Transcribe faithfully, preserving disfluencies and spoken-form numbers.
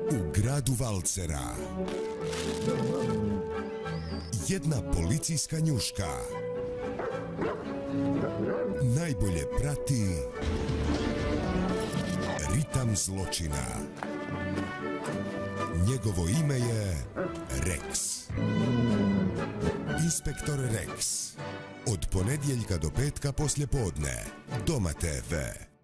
U gradu Valcera jedna policijska njuška najbolje prati ritam zločina. Njegovo ime je Rex. Inspektor Rex. Od ponedjeljka do petka poslje podne. Doma te ve.